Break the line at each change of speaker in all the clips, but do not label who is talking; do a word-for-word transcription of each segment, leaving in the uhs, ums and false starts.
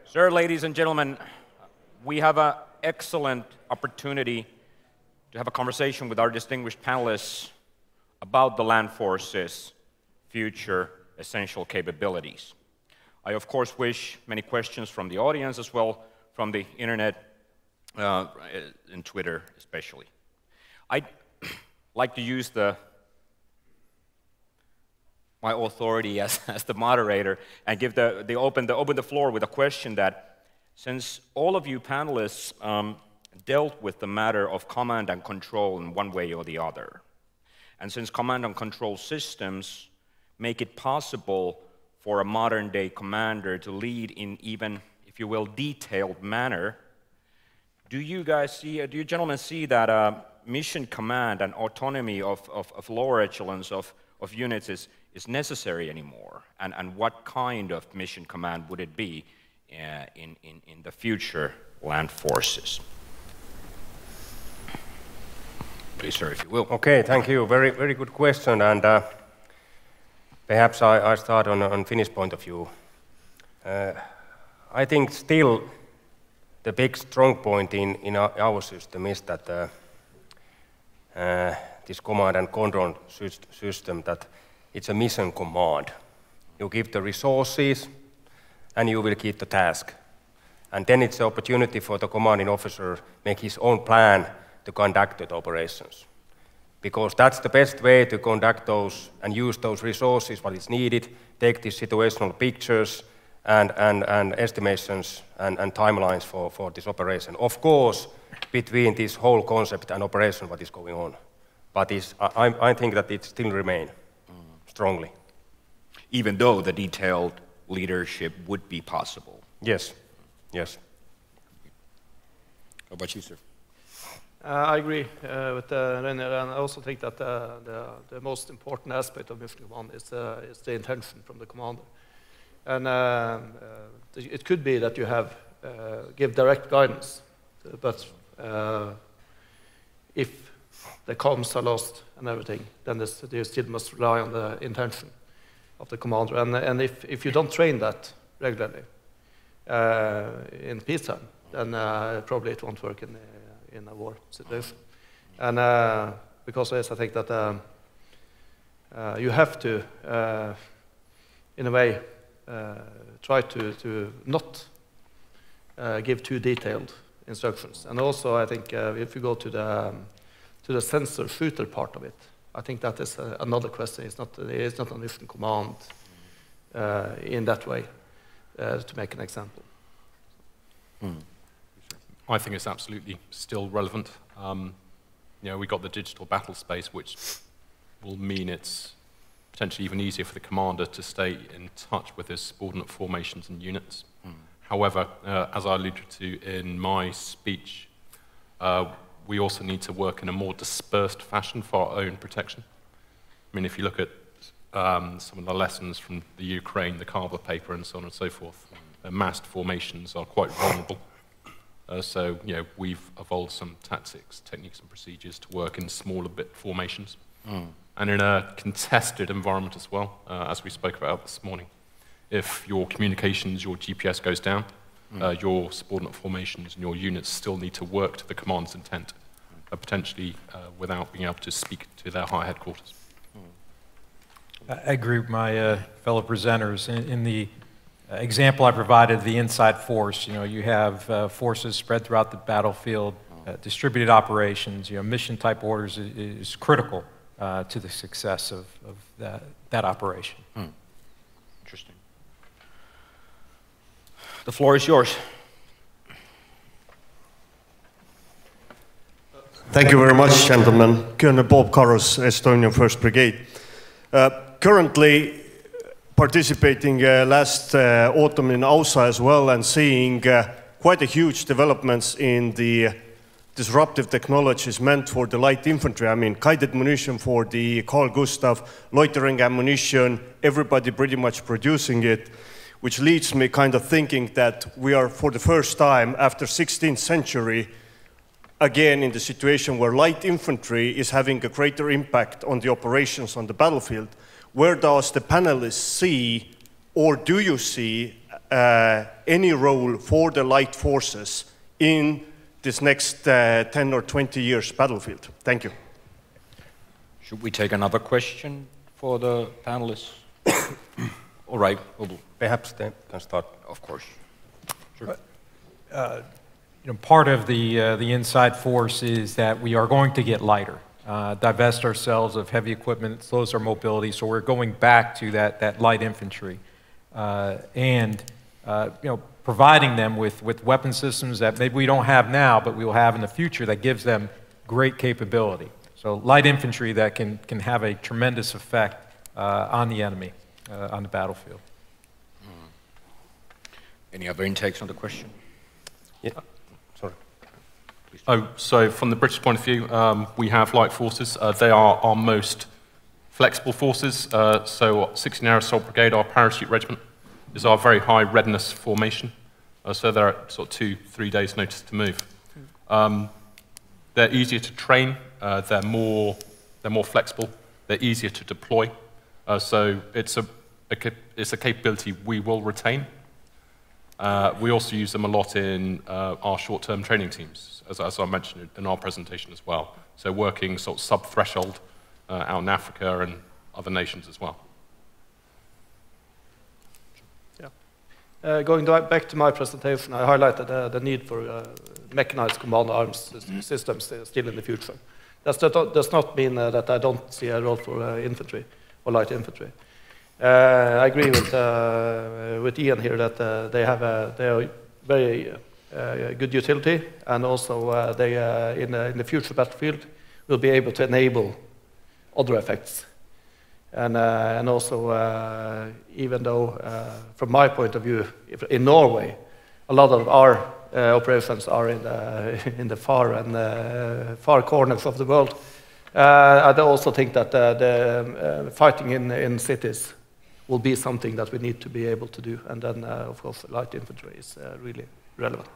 Sir, ladies and gentlemen, we have an excellent opportunity to have a conversation with our distinguished panelists about the land forces' future essential capabilities. I, of course, wish many questions from the audience as well from the internet uh, and Twitter especially. I'd like to use the my authority as, as the moderator and give the, the, open, the open the floor with a question that, since all of you panelists um, dealt with the matter of command and control in one way or the other, and since command and control systems make it possible for a modern-day commander to lead in even, if you will, detailed manner, do you guys see, do you gentlemen see that uh, mission command and autonomy of, of, of lower echelons of, of units is, is necessary anymore? And, and what kind of mission command would it be uh, in, in, in the future land forces? Please, sir, if you will.
Okay, thank you. Very, very good question. And uh, perhaps I, I start on on Finnish point of view. Uh, I think still the big strong point in, in our, our system is that uh, uh, this command and control system, that it's a mission command. You give the resources and you will keep the task. And then it's the opportunity for the commanding officer to make his own plan to conduct the operations. Because that's the best way to conduct those and use those resources, what is needed, take these situational pictures and, and, and estimations and, and timelines for, for this operation. Of course, between this whole concept and operation, what is going on. But it's, I, I think that it still remains mm. strongly.
Even though the detailed leadership would be possible?
Yes, yes.
How about you, sir?
Uh, I agree uh, with uh, Rainer, and I also think that uh, the, the most important aspect of mission command is, uh, is the intention from the commander. And um, uh, it could be that you have uh, give direct guidance, but uh, if the comms are lost and everything, then this, you still must rely on the intention of the commander. And, and if, if you don't train that regularly uh, in peacetime, then uh, probably it won't work in the in a war situation. And uh, because of this, I think that um, uh, you have to, uh, in a way, uh, try to, to not uh, give too detailed instructions. And also, I think uh, if you go to the, um, to the sensor shooter part of it, I think that is uh, another question. It's not, it's not a mission command uh, in that way, uh, to make an example.
Mm.
I think it's absolutely still relevant. Um, you know, we got the digital battle space, which will mean it's potentially even easier for the commander to stay in touch with his subordinate formations and units. Mm. However, uh, as I alluded to in my speech, uh, we also need to work in a more dispersed fashion for our own protection. I mean, if you look at um, some of the lessons from the Ukraine, the Carver paper, and so on and so forth, uh, massed formations are quite vulnerable. Uh, so, you know, we've evolved some tactics, techniques, and procedures to work in smaller bit formations. Mm. And in a contested environment as well, uh, as we spoke about this morning. If your communications, your G P S goes down, mm. uh, your subordinate formations and your units still need to work to the command's intent, mm. uh, potentially uh, without being able to speak to their high headquarters.
Mm. I agree with my uh, fellow presenters. In, in the Uh, example I provided, the inside force, you know, you have uh, forces spread throughout the battlefield, uh, distributed operations, you know, mission type orders is, is critical uh, to the success of, of that, that operation.
Hmm. Interesting. The floor is yours.
Thank you very much, gentlemen. Colonel Bob Carros, Estonian First Brigade. Uh, currently, participating uh, last uh, autumn in A U S A as well, and seeing uh, quite a huge developments in the disruptive technologies meant for the light infantry. I mean, guided munition for the Carl Gustaf, loitering ammunition, everybody pretty much producing it, which leads me kind of thinking that we are, for the first time after sixteenth century, again in the situation where light infantry is having a greater impact on the operations on the battlefield. Where does the panelists see, or do you see, uh, any role for the light forces in this next uh, ten or twenty years battlefield? Thank you.
Should we take another question for the panelists? All right. We'll
Perhaps they can start.
Of course.
Sure. Uh, you know, part of the, uh, the inside force is that we are going to get lighter, uh, divest ourselves of heavy equipment, it slows our mobility, so we're going back to that, that light infantry. Uh, and uh, you know, providing them with, with weapon systems that maybe we don't have now, but we will have in the future that gives them great capability. So light infantry that can, can have a tremendous effect uh, on the enemy, uh, on the battlefield.
Mm. Any other intakes on the question?
Yeah. Sorry.
Oh, so from the British point of view, um, we have light forces. Uh, they are our most flexible forces. Uh, so sixteen Air Assault Brigade, our parachute regiment, is our very high readiness formation. Uh, so they're at sort of two, three days notice to move. Um, they're easier to train. Uh, they're more, they're more flexible. They're easier to deploy. Uh, so it's a, a, it's a capability we will retain. Uh, we also use them a lot in uh, our short-term training teams, as, as I mentioned in our presentation as well. So working sort of sub-threshold uh, out in Africa and other nations as well.
Yeah. Uh, going back to my presentation, I highlighted uh, the need for uh, mechanized command arms systems still in the future. That does not mean uh, that I don't see a role for uh, infantry or light infantry. Uh, I agree with uh, with Ian here that uh, they have a they are very uh, good utility, and also uh, they uh, in uh, in the future battlefield will be able to enable other effects, and uh, and also uh, even though uh, from my point of view, if in Norway, a lot of our uh, operations are in the in the far and uh, far corners of the world. Uh, I also think that uh, the uh, fighting in in cities will be something that we need to be able to do. And then, uh, of course, light infantry is uh, really relevant.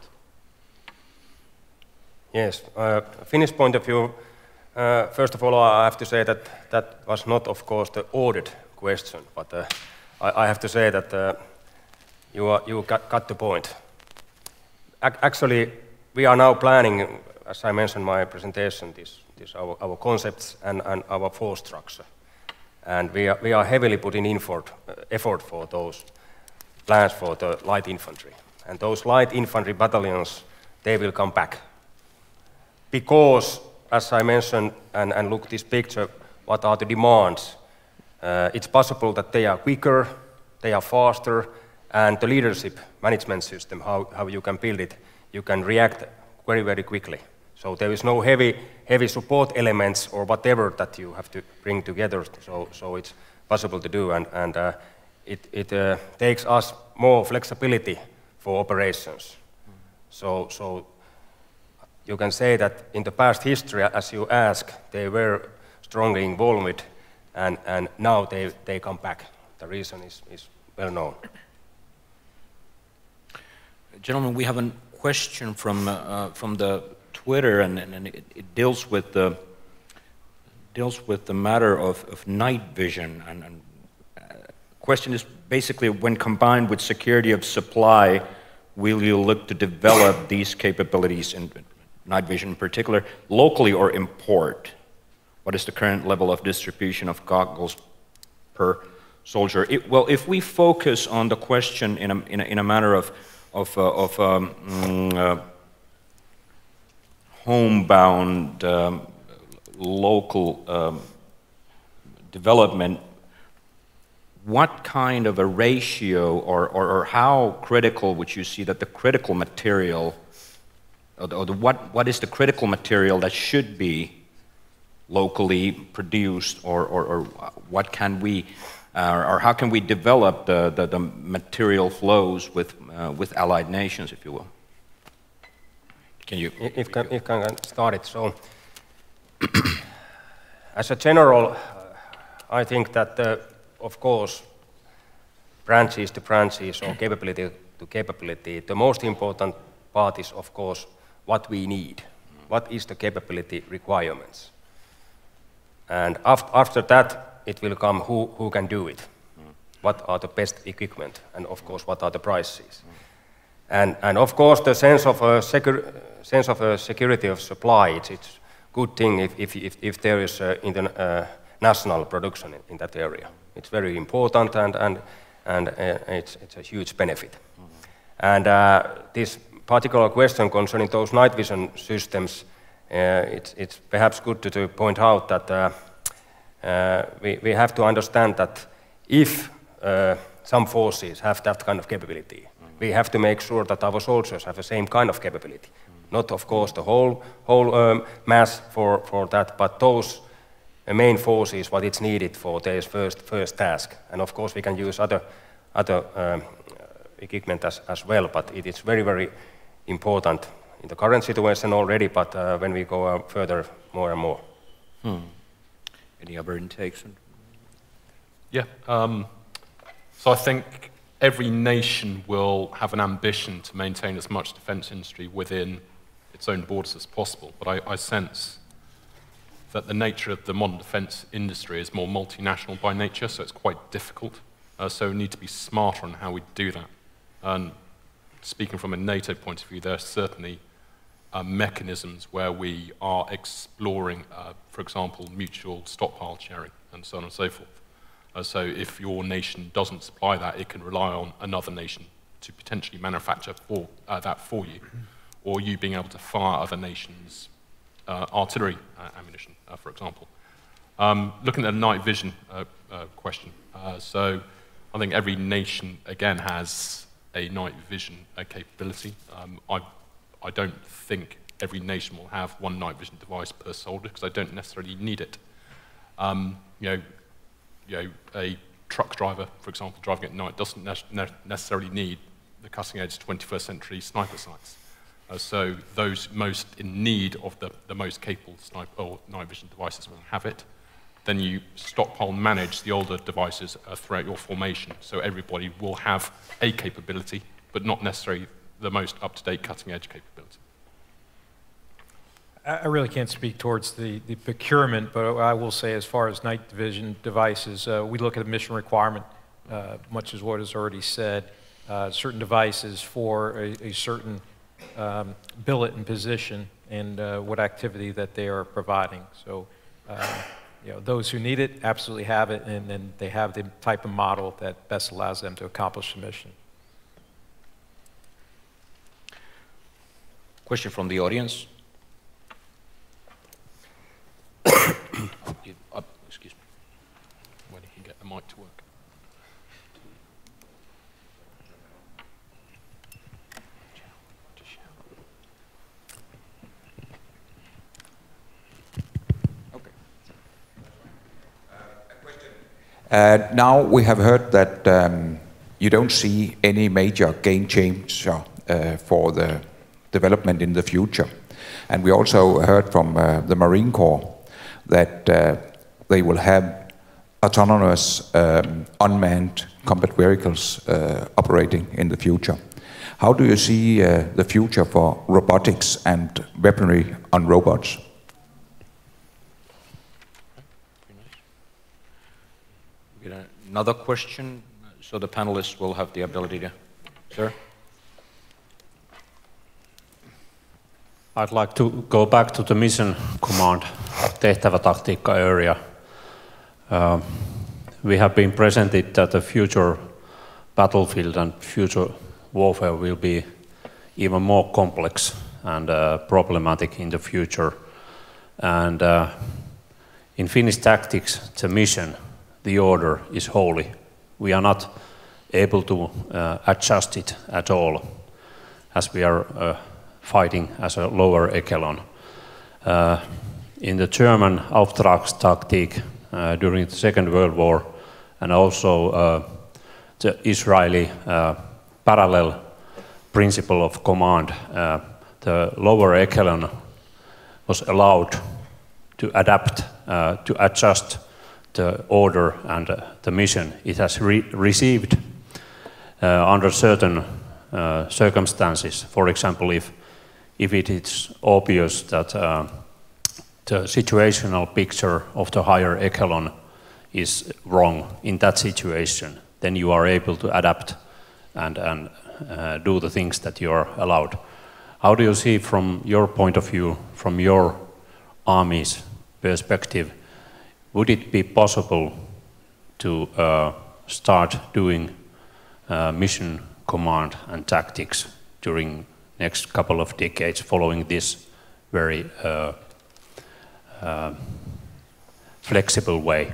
Yes, uh, Finnish point of view, uh, first of all, I have to say that that was not, of course, the ordered question, but uh, I, I have to say that uh, you, are, you got, got the point. Ac actually, we are now planning, as I mentioned in my presentation, this, this our, our concepts and, and our force structure. And we are, we are heavily putting in for, uh, effort for those plans for the light infantry. And those light infantry battalions, they will come back. Because, as I mentioned, and, and look at this picture, what are the demands? Uh, it's possible that they are quicker, they are faster, and the leadership management system, how, how you can build it, you can react very, very quickly. So there is no heavy, heavy support elements or whatever that you have to bring together. So, so it's possible to do, and, and uh, it, it uh, takes us more flexibility for operations. Mm. So, so you can say that in the past history, as you ask, they were strongly involved, and, and now they, they come back. The reason is, is well known.
Gentlemen, we have a question from, uh, from the Twitter, and, and it, it deals with the deals with the matter of, of night vision. And, and uh, question is basically, when combined with security of supply, will you look to develop these capabilities in night vision in particular, locally or import? What is the current level of distribution of goggles per soldier? It, well, if we focus on the question in a in a, in a manner of of uh, of um, mm, uh, homebound, um, local um, development, what kind of a ratio or, or, or how critical would you see that the critical material, or, the, or the, what, what is the critical material that should be locally produced, or, or, or what can we, uh, or how can we develop the, the, the material flows with, uh, with allied nations, if you will? Can you?
If can, if can start it. So, as a general, uh, I think that, uh, of course, branches to branches or capability to capability, the most important part is, of course, what we need. What is the capability requirements? And after, after that, it will come who, who can do it. what are the best equipment, and of course, what are the prices. And, and of course, the sense of a, secur sense of a security of supply, it's, it's a good thing if, if, if, if there is uh, international production in, in that area. It's very important, and, and, and uh, it's, it's a huge benefit. Mm-hmm. And uh, this particular question concerning those night vision systems, uh, it's, it's perhaps good to, to point out that uh, uh, we, we have to understand that if uh, some forces have that kind of capability, we have to make sure that our soldiers have the same kind of capability. Mm. Not, of course, the whole, whole um, mass for, for that, but those uh, main forces, what it's needed for their first, first task. And of course, we can use other, other um, equipment as, as well, but it is very, very important in the current situation already, but uh, when we go uh, further, more and more.
Hmm. Any other intakes?
Yeah, um, so I think every nation will have an ambition to maintain as much defence industry within its own borders as possible, but I, I sense that the nature of the modern defence industry is more multinational by nature, so it's quite difficult. Uh, so we need to be smarter on how we do that. And speaking from a NATO point of view, there are certainly uh, mechanisms where we are exploring, uh, for example, mutual stockpile sharing and so on and so forth. Uh, so if your nation doesn't supply that, it can rely on another nation to potentially manufacture for, uh, that for you, or you being able to fire other nations' uh, artillery uh, ammunition, uh, for example. Um, looking at the night vision uh, uh, question, uh, so I think every nation, again, has a night vision uh, capability. Um, I, I don't think every nation will have one night vision device per soldier, because I don't necessarily need it. Um, you know, You know, a truck driver, for example, driving at night doesn't ne necessarily need the cutting-edge twenty-first century sniper sights. Uh, so those most in need of the, the most capable sniper or night vision devices will have it. Then you stockpile manage the older devices uh, throughout your formation, so everybody will have a capability, but not necessarily the most up-to-date cutting-edge capability.
I really can't speak towards the, the procurement, but I will say as far as night vision devices, uh, we look at a mission requirement, uh, much as what is already said, uh, certain devices for a, a certain um, billet and position and uh, what activity that they are providing. So, uh, you know, those who need it absolutely have it, and then they have the type of model that best allows them to accomplish the mission.
Question from the audience? uh, excuse me.
When you can get the mic to work.
Okay.
Uh, now we have heard that um, you don't see any major game changer uh, for the development in the future. And we also heard from uh, the Marine Corps that uh, they will have autonomous um, unmanned combat vehicles uh, operating in the future. How do you see uh, the future for robotics and weaponry on robots?
We get another question, so the panelists will have the ability to... Sir?
I'd like to go back to the mission command, tehtävätaktiikka area. Uh, we have been presented that the future battlefield and future warfare will be even more complex and uh, problematic in the future. And uh, in Finnish tactics, the mission, the order is holy. We are not able to uh, adjust it at all, as we are uh, fighting as a lower echelon. Uh, in the German Auftragstaktik uh, during the Second World War, and also uh, the Israeli uh, parallel principle of command, uh, the lower echelon was allowed to adapt, uh, to adjust the order and uh, the mission it has re received uh, under certain uh, circumstances. For example, if if it is obvious that uh, the situational picture of the higher echelon is wrong in that situation, then you are able to adapt and, and uh, do the things that you are allowed. How do you see from your point of view, from your army's perspective, would it be possible to uh, start doing uh, mission command and tactics during next couple of decades following this very uh, uh, flexible way?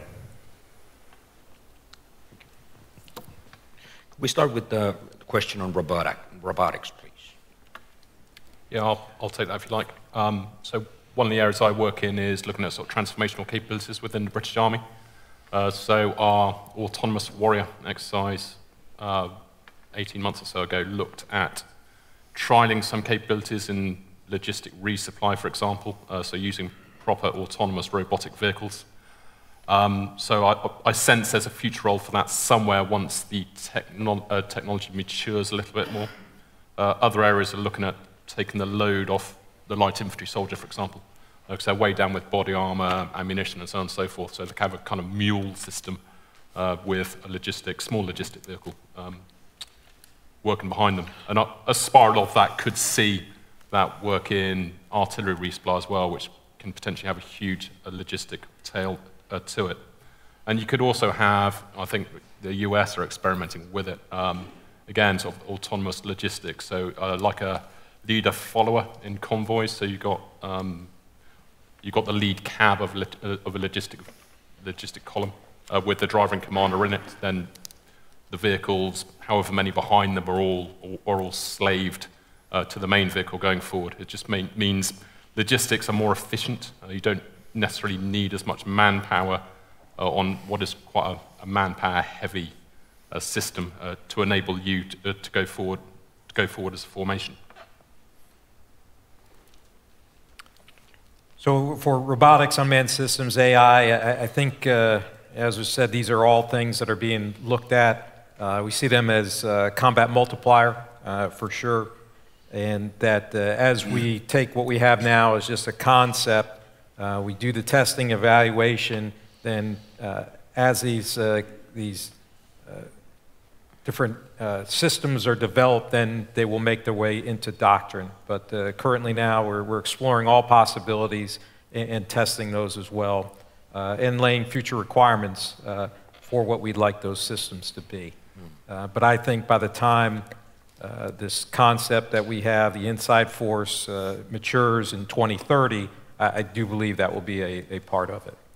We start with the question on robotic, robotics, please.
Yeah, I'll, I'll take that if you like. Um, so one of the areas I work in is looking at sort of transformational capabilities within the British Army. Uh, so our autonomous warrior exercise uh, eighteen months or so ago looked at trialing some capabilities in logistic resupply, for example, uh, so using proper autonomous robotic vehicles. Um, so I, I sense there's a future role for that somewhere once the techno uh, technology matures a little bit more. Uh, other areas are looking at taking the load off the light infantry soldier, for example, because uh, they're weighed down with body armor, ammunition, and so on and so forth. So they have a kind of mule system uh, with a logistic, small logistic vehicle um, working behind them. And a, a spiral of that could see that work in artillery resupply as well, which can potentially have a huge uh, logistic tail uh, to it. And you could also have, I think the U S are experimenting with it, um, again, sort of autonomous logistics. So uh, like a leader-follower in convoys, so you got um, you got the lead cab of, lit, uh, of a logistic logistic column uh, with the driver and commander in it. Then the vehicles, however many behind them, are all are all slaved uh, to the main vehicle going forward. It just mean, means logistics are more efficient. Uh, you don't necessarily need as much manpower uh, on what is quite a, a manpower-heavy uh, system uh, to enable you to, uh, to go forward to go forward as a formation.
So for robotics, unmanned systems, A I, I, I think, uh, as was said, these are all things that are being looked at. Uh, we see them as uh, combat multiplier, uh, for sure, and that uh, as we take what we have now as just a concept, uh, we do the testing, evaluation, then uh, as these, uh, these uh, different uh, systems are developed, then they will make their way into doctrine. But uh, currently now we're, we're exploring all possibilities and, and testing those as well, uh, and laying future requirements uh, for what we'd like those systems to be. Uh, but I think by the time uh, this concept that we have, the inside force, uh, matures in twenty thirty, I, I do believe that will be a, a part of it.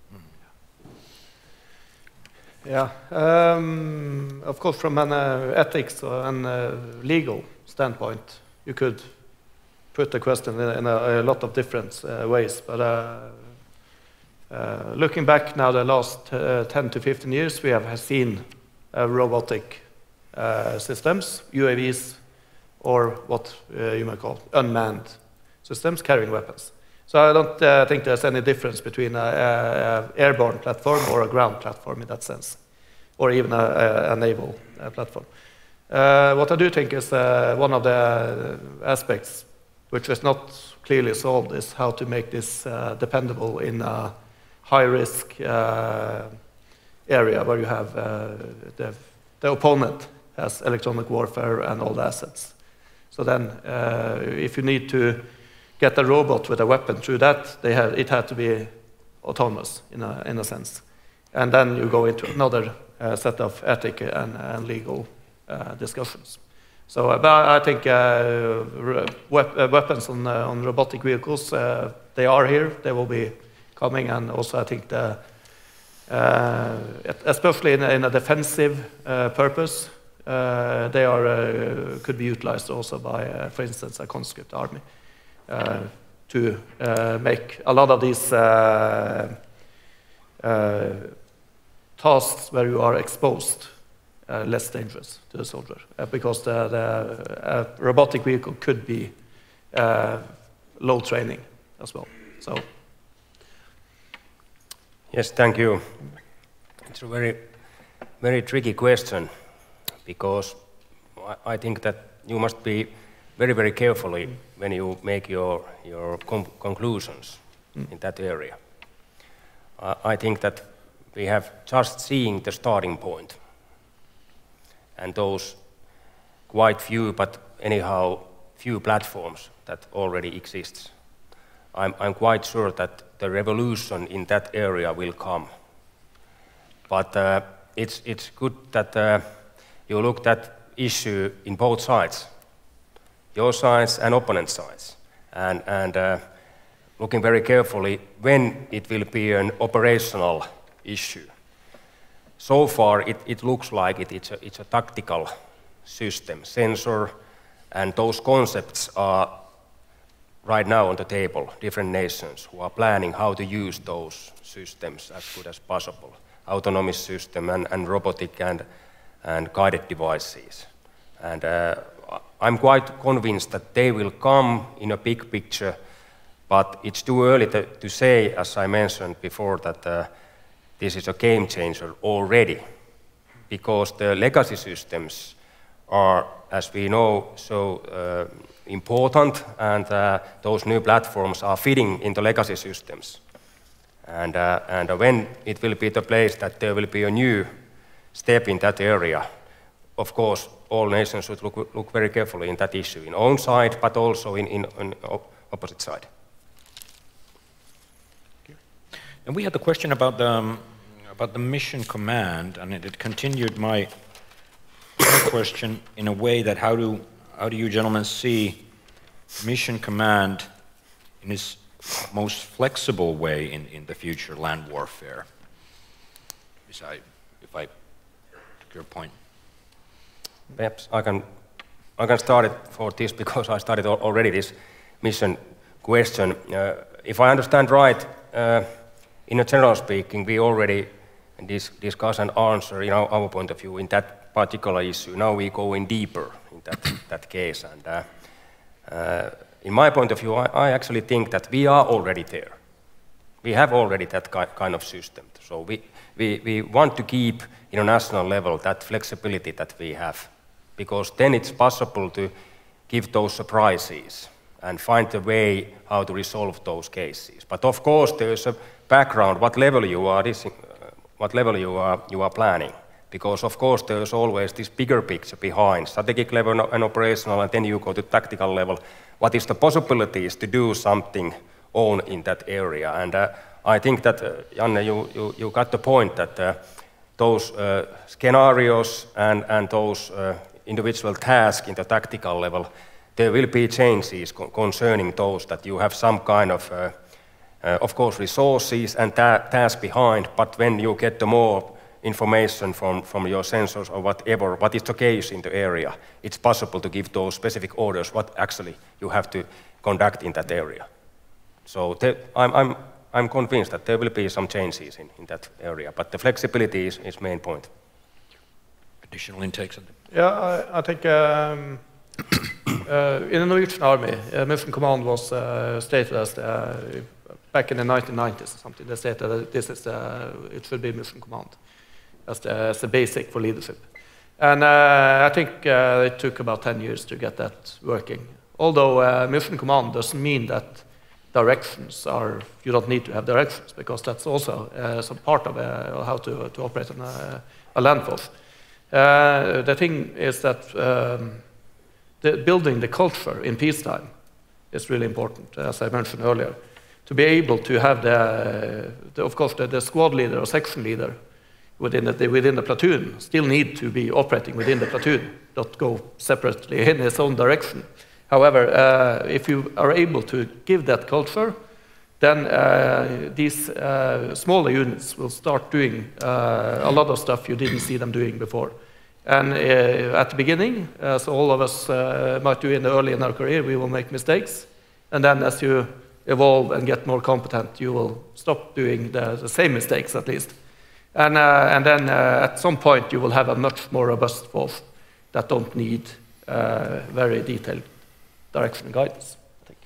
Yeah, um, of course, from an uh, ethics and uh, legal standpoint, you could put the question in, in a, a lot of different uh, ways. But uh, uh, looking back now, the last uh, ten to fifteen years, we have seen uh, robotic uh, systems, U A Vs, or what uh, you might call unmanned systems carrying weapons. So I don't uh, think there's any difference between an airborne platform or a ground platform in that sense, or even a, a, a naval uh, platform. Uh, what I do think is uh, one of the aspects which is not clearly solved is how to make this uh, dependable in a high-risk uh, area where you have uh, the, the opponent has electronic warfare and all the assets. So then uh, if you need to get a robot with a weapon through that, they have, it had to be autonomous in a, in a sense. And then you go into another uh, set of ethic and, and legal uh, discussions. So uh, but I think uh, wep uh, weapons on, uh, on robotic vehicles, uh, they are here, they will be coming, and also I think the, uh, especially in, in a defensive uh, purpose, uh, they are, uh, could be utilized also by, uh, for instance, a conscript army. Uh, to uh, make a lot of these uh, uh, tasks where you are exposed uh, less dangerous to the soldier, uh, because the, the uh, robotic vehicle could be uh, low training as well. So,
yes, thank you. It's a very, very tricky question, because I, I think that you must be very, very carefully when you make your, your conclusions mm. in that area. Uh, I think that we have just seen the starting point. and those quite few, but anyhow few platforms that already exists. I'm, I'm quite sure that the revolution in that area will come. But uh, it's, it's good that uh, you look at that issue in both sides, your sides and opponent sides, and, and uh, looking very carefully when it will be an operational issue. So far, it, it looks like it, it's, a, it's a tactical system, sensor, and those concepts are right now on the table, different nations who are planning how to use those systems as good as possible. Autonomous system and, and robotic and, and guided devices. And uh, I'm quite convinced that they will come in a big picture, but it's too early to, to say, as I mentioned before, that uh, this is a game changer already, because the legacy systems are, as we know, so uh, important, and uh, those new platforms are fitting into legacy systems. And, uh, and when it will be the place that there will be a new step in that area, of course, all nations should look, look very carefully in that issue, in own side, but also in, in, in opposite side.
And we had the question about the, um, about the mission command, and it, it continued my question in a way that how do, how do you gentlemen see mission command in its most flexible way in, in the future land warfare? If I, if I took your point.
Perhaps I can, I can start it for this, because I started already this mission question. Uh, if I understand right, uh, in a general speaking, we already dis discuss and answer, you know, our point of view in that particular issue. Now we go in deeper in that, that case. And uh, uh, in my point of view, I, I actually think that we are already there. We have already that ki kind of system. So we, we, we want to keep, in a national level, that flexibility that we have, because then it's possible to give those surprises and find a way how to resolve those cases. But of course, there's a background, what level you are, this, uh, what level you are, you are planning. Because of course, there's always this bigger picture behind, strategic level and operational, and then you go to tactical level. What is the possibilities to do something own in that area? And uh, I think that, uh, Janne, you, you, you got the point that uh, those uh, scenarios and, and those uh, individual tasks in the tactical level, there will be changes co concerning those, that you have some kind of, uh, uh, of course, resources and ta tasks behind, but when you get the more information from, from your sensors or whatever, what is the case in the area, it's possible to give those specific orders what actually you have to conduct in that area. So there, I'm, I'm, I'm convinced that there will be some changes in, in that area, but the flexibility is, is main point.
Additional intakes?
Yeah, I, I think um, uh, in the Norwegian Army, uh, mission command was uh, stated as the, uh, back in the nineteen nineties or something, they stated that this is uh, it should be mission command as the, as the basic for leadership. And uh, I think uh, it took about ten years to get that working. Although uh, mission command doesn't mean that directions are, you don't need to have directions, because that's also uh, some part of uh, how to, to operate on a, a land force. Uh, the thing is that um, the building the culture in peacetime is really important, as I mentioned earlier. To be able to have the, the of course, the, the squad leader or section leader within the, within the platoon still need to be operating within the platoon, not go separately in its own direction. However, uh, if you are able to give that culture, then uh, these uh, smaller units will start doing uh, a lot of stuff you didn't see them doing before. And uh, at the beginning, as all of us uh, might do in the early in our career, we will make mistakes. And then as you evolve and get more competent, you will stop doing the, the same mistakes at least. And, uh, and then uh, at some point, you will have a much more robust force that don't need uh, very detailed direction and guidance, I think.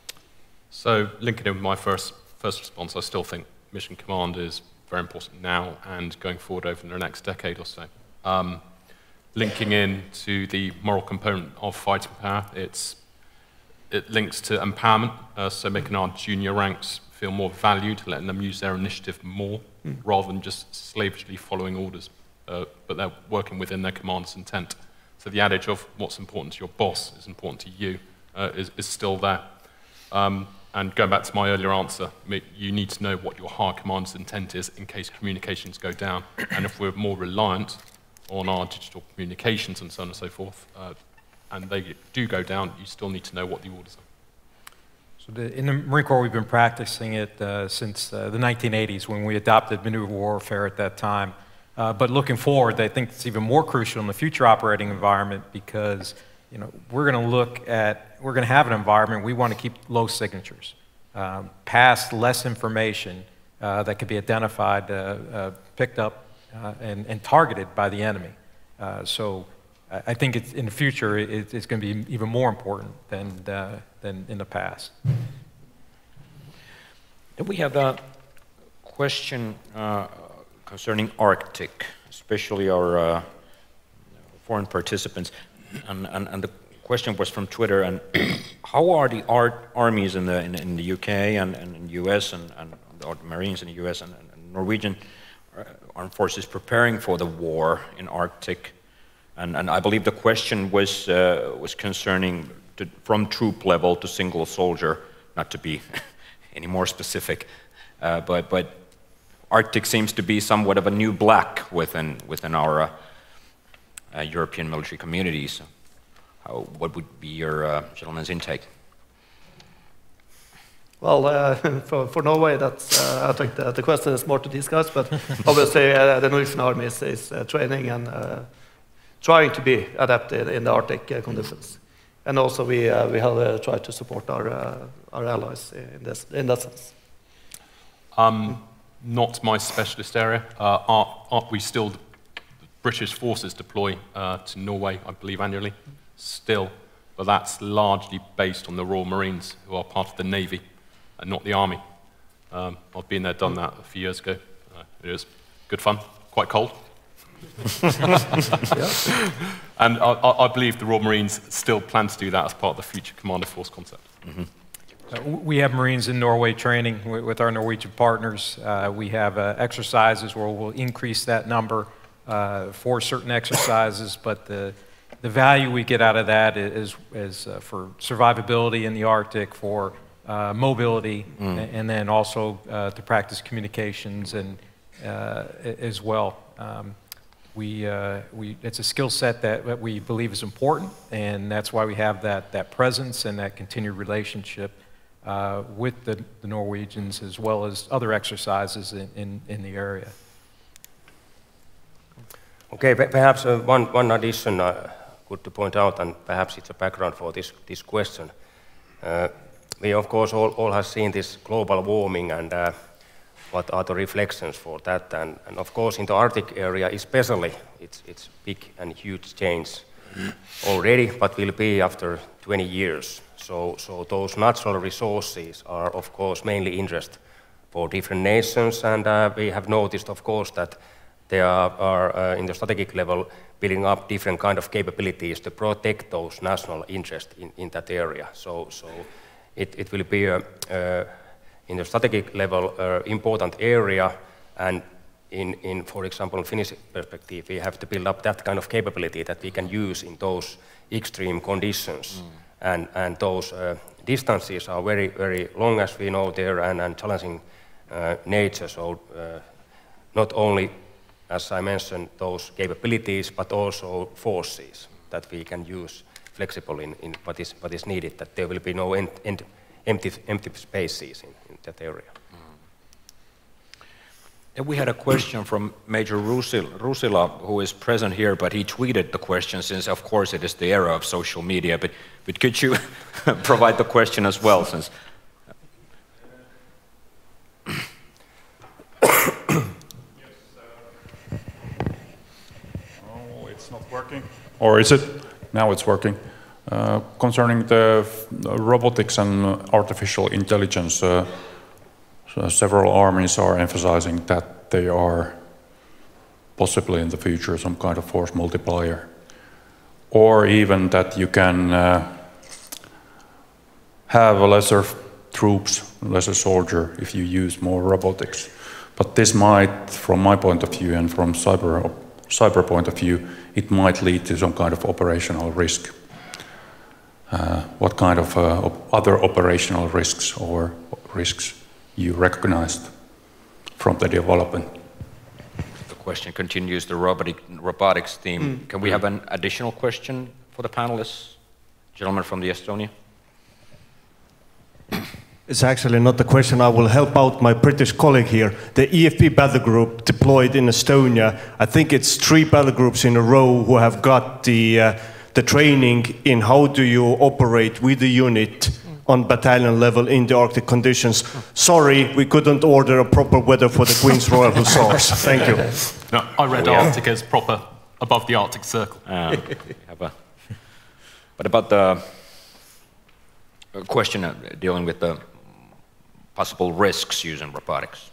So linking in with my first, first response, I still think mission command is very important now and going forward over the next decade or so. Um, linking in to the moral component of fighting power, it's, it links to empowerment, uh, so making our junior ranks feel more valued, letting them use their initiative more, mm. rather than just slavishly following orders. uh, but they're working within their commander's intent. So the adage of what's important to your boss is important to you uh, is, is still there. Um, and going back to my earlier answer, you need to know what your higher commander's intent is in case communications go down. And if we're more reliant on our digital communications and so on and so forth, uh, and they do go down, you still need to know what the orders are.
So the, in the Marine Corps, we've been practicing it uh, since uh, the nineteen eighties when we adopted maneuver warfare at that time. Uh, but looking forward, I think it's even more crucial in the future operating environment because you know, we're going to look at, we're going to have an environment, we want to keep low signatures, um, pass less information uh, that could be identified, uh, uh, picked up, uh, and, and targeted by the enemy. Uh, so I think it's, in the future, it, it's going to be even more important than, uh, than in the past.
Then we have a question uh, concerning Arctic, especially our uh, foreign participants. And, and, and the question was from Twitter, and how are the art armies in the, in, in the U K and, and in the U S and, and the Marines in the U S and, and Norwegian armed forces preparing for the war in Arctic? And, and I believe the question was, uh, was concerning to, from troop level to single soldier, not to be any more specific, uh, but, but Arctic seems to be somewhat of a new black within, within our uh, uh, European military communities. So how, what would be your uh, gentleman's intake?
Well, uh, for, for Norway, that's, uh, I think the, the question is more to discuss, but obviously uh, the Norwegian Army is, is uh, training and uh, trying to be adapted in the Arctic uh, conditions. And also we, uh, we have uh, tried to support our, uh, our allies in, this, in that sense.
Um, not my specialist area. Uh, are, are we still, the British forces deploy uh, to Norway, I believe, annually, still, but that's largely based on the Royal Marines, who are part of the Navy, and not the Army. Um, I've been there, done that a few years ago. Uh, it was good fun, quite cold. Yeah. And I, I believe the Royal Marines still plan to do that as part of the future Commander Force concept. Mm-hmm.
Uh, we have Marines in Norway training with, with our Norwegian partners. Uh, we have uh, exercises where we'll increase that number uh, for certain exercises, but the, the value we get out of that is, is uh, for survivability in the Arctic, for uh, mobility, mm. and, and then also uh, to practice communications and uh, as well. Um, We, uh, we, it's a skill set that, that we believe is important, and that's why we have that, that presence and that continued relationship uh, with the, the Norwegians, as well as other exercises in, in, in the area.
Okay, perhaps uh, one, one addition uh, good to point out, and perhaps it's a background for this, this question. Uh, we, of course, all, all have seen this global warming, and uh, what are the reflections for that? And, and of course, in the Arctic area especially, it's, it's big and huge change already, but will be after twenty years. So, so those natural resources are, of course, mainly interest for different nations, and uh, we have noticed, of course, that they are, are uh, in the strategic level, building up different kind of capabilities to protect those national interests in, in that area. So, so it, it will be a, a in the strategic level, uh, important area, and in, in, for example, in Finnish perspective, we have to build up that kind of capability that we can use in those extreme conditions. Mm. And, and those uh, distances are very, very long, as we know there, and, and challenging uh, nature. So uh, not only, as I mentioned, those capabilities, but also forces that we can use flexible in, in what, is, what is needed, that there will be no end, end, empty, empty spaces in, in that area.
And we had a question from Major Rusila, who is present here, but he tweeted the question, since of course it is the era of social media, but, but could you provide the question as well, since...
Oh, it's not working. Or is it? Now it's working. Uh, concerning the robotics and artificial intelligence, uh, so several armies are emphasizing that they are possibly in the future some kind of force multiplier, or even that you can uh, have a lesser troops, lesser soldier if you use more robotics. But this might, from my point of view and from cyber op cyber point of view, it might lead to some kind of operational risk. Uh, what kind of uh, op other operational risks or risks you recognized from the development?
The question continues the robotic, robotics theme. Mm. Can we have an additional question for the panelists? Gentleman from the Estonia.
It's actually not the question. I will help out my British colleague here. The E F P battle group deployed in Estonia, I think it's three battle groups in a row who have got the, uh, the training in how do you operate with the unit on battalion level in the Arctic conditions. Sorry, we couldn't order a proper weather for the Queen's Royal Hussars. Thank you.
No, I read Arctic as proper above the Arctic Circle.
Um, have a, but about the question uh, dealing with the possible risks using robotics.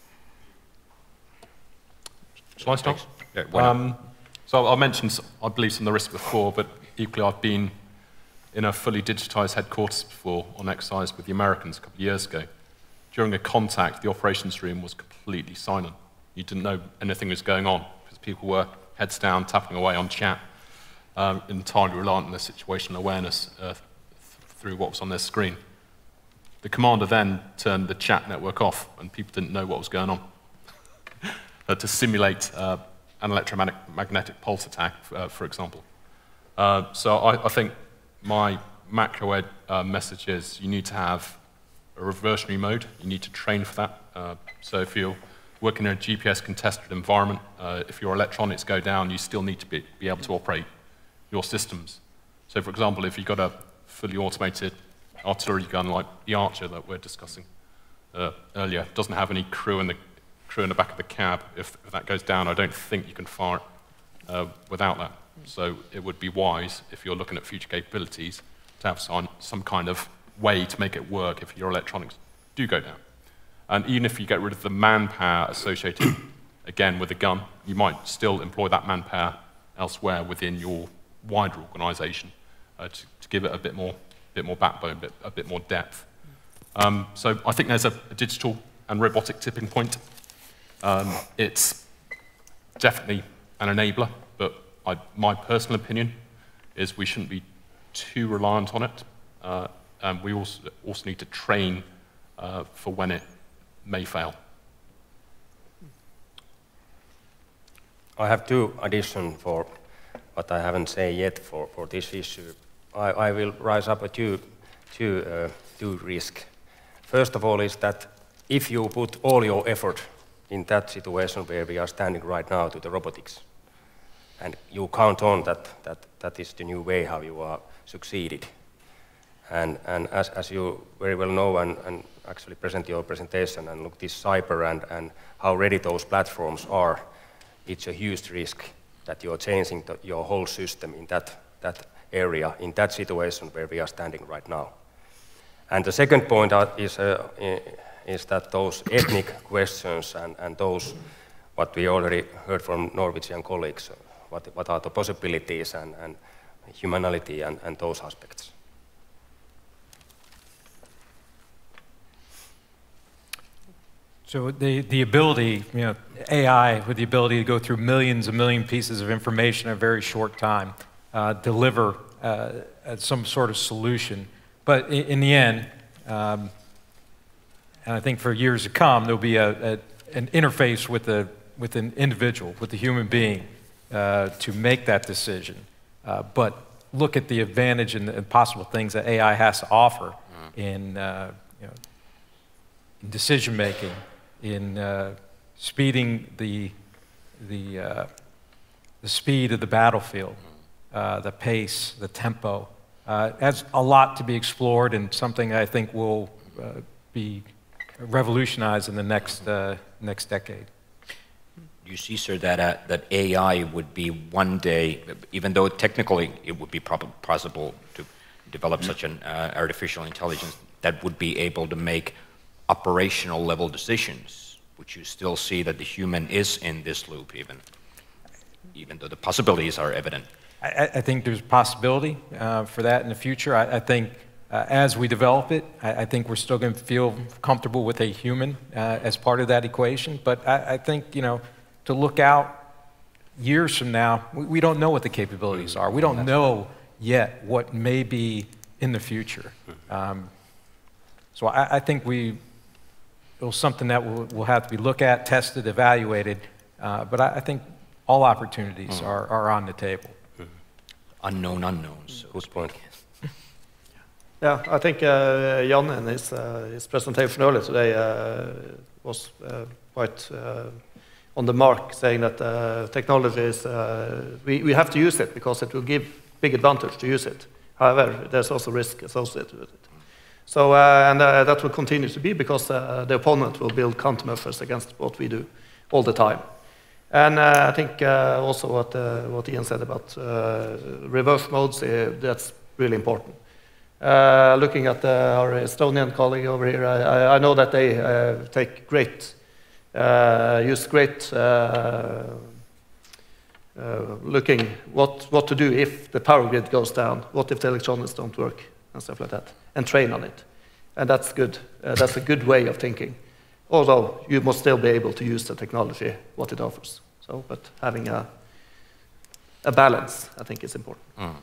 Shall I start?
Yeah, why not?
Um, so I mentioned, I believe, some of the risks before, but equally I've been in a fully digitized headquarters before on exercise with the Americans a couple of years ago. During a contact, the operations room was completely silent. You didn't know anything was going on because people were heads down, tapping away on chat, um, entirely reliant on their situational awareness uh, th through what was on their screen. The commander then turned the chat network off and people didn't know what was going on uh, to simulate uh, an electromagnetic pulse attack, uh, for example. Uh, so I, I think my macro ed uh, message is you need to have a reversionary mode. You need to train for that. Uh, so if you're working in a G P S contested environment, uh, if your electronics go down, you still need to be, be able to operate your systems. So for example, if you've got a fully automated artillery gun like the Archer that we're discussing uh, earlier, doesn't have any crew in the crew in the back of the cab. If, if that goes down, I don't think you can fire it uh, without that. So it would be wise, if you're looking at future capabilities, to have some, some kind of way to make it work if your electronics do go down. And even if you get rid of the manpower associated, again, with a gun, you might still employ that manpower elsewhere within your wider organization uh, to, to give it a bit more, bit more backbone, a bit, a bit more depth. Um, so I think there's a, a digital and robotic tipping point. Um, it's definitely an enabler, but I, my personal opinion is we shouldn't be too reliant on it. Uh, and we also, also need to train uh, for when it may fail.
I have two additions for what I haven't said yet for, for this issue. I, I will rise up a two, two, uh, two risks. First of all is that if you put all your effort in that situation where we are standing right now to the robotics, and you count on that, that that is the new way how you are succeeded. And, and as, as you very well know and, and actually present your presentation and look this cyber and, and how ready those platforms are, it's a huge risk that you're changing the, your whole system in that, that area, in that situation where we are standing right now. And the second point is, uh, is that those ethnic questions and, and those, what we already heard from Norwegian colleagues, what, what are the possibilities and, and humanity and, and those aspects.
So the, the ability, you know, A I with the ability to go through millions and million pieces of information in a very short time, uh, deliver uh, some sort of solution. But in, in the end, um, and I think for years to come, there'll be a, a, an interface with, the, with an individual, with the human being, uh, to make that decision. Uh, but look at the advantage and the possible things that A I has to offer in, uh, you know, in decision making, in uh, speeding the, the, uh, the speed of the battlefield, uh, the pace, the tempo. Uh, that's a lot to be explored and something I think will uh, be revolutionized in the next, uh, next decade.
Do you see, sir, that, uh, that A I would be one day, even though technically it would be possible to develop mm-hmm. such an uh, artificial intelligence that would be able to make operational level decisions, would you still see that the human is in this loop even, even though the possibilities are evident?
I, I think there's possibility uh, for that in the future. I, I think uh, as we develop it, I, I think we're still going to feel comfortable with a human uh, as part of that equation. But I, I think, you know, to look out years from now, we, we don't know what the capabilities are. We don't That's know right. yet what may be in the future. Um, so I, I think we, it was something that we'll, we'll have to be looked at, tested, evaluated, uh, but I, I think all opportunities mm. are, are on the table.
Mm. Unknown unknowns.
Good point.
Yeah, I think uh, Jan in his, uh, his presentation earlier today uh, was uh, quite uh, on the mark, saying that uh, technology is, uh, we, we have to use it because it will give big advantage to use it. However, there's also risk associated with it. So, uh, and uh, that will continue to be because uh, the opponent will build countermeasures against what we do all the time. And uh, I think uh, also what, uh, what Ian said about uh, reverse modes, uh, that's really important. Uh, looking at uh, our Estonian colleague over here, I, I know that they uh, take great, uh, use great uh, uh, looking what, what to do if the power grid goes down, what if the electronics don't work, and stuff like that, and train on it. And that's good. Uh, that's a good way of thinking. Although you must still be able to use the technology, what it offers. So, but having a, a balance, I think, is important.
Mm.